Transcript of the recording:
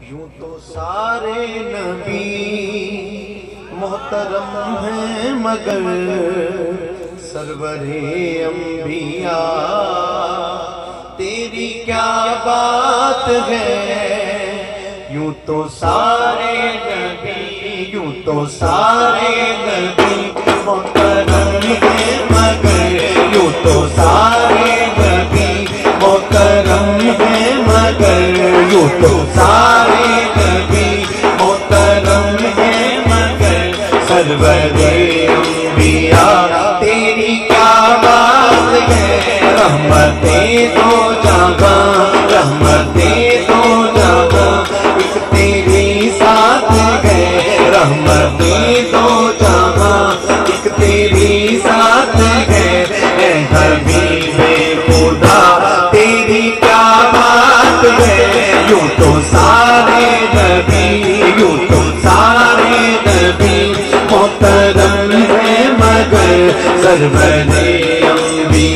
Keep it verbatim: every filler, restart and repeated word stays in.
یوں تو سارے نبی محترم ہیں مگر سرور انبیاء تیری کیا بات ہے. یوں تو سارے نبی یوں تو سارے نبی محترم ہیں مگر یوں تو سارے نبی محترم ہیں مگر یوں تو سارے نبی محترم ہیں مگر سرور انبیاء تیری کیا بات ہے. رحمتیں دو جہاں رحمتیں دو جہاں ایک تیری ساتھ ہے. رحمتیں دو جہاں ایک تیری ساتھ ہے. اے حبیب خدا تیری کیا بات ہے. یوں تو سارے نبی یوں تو سارے نبی محترم ہیں مگر سرور انبیاء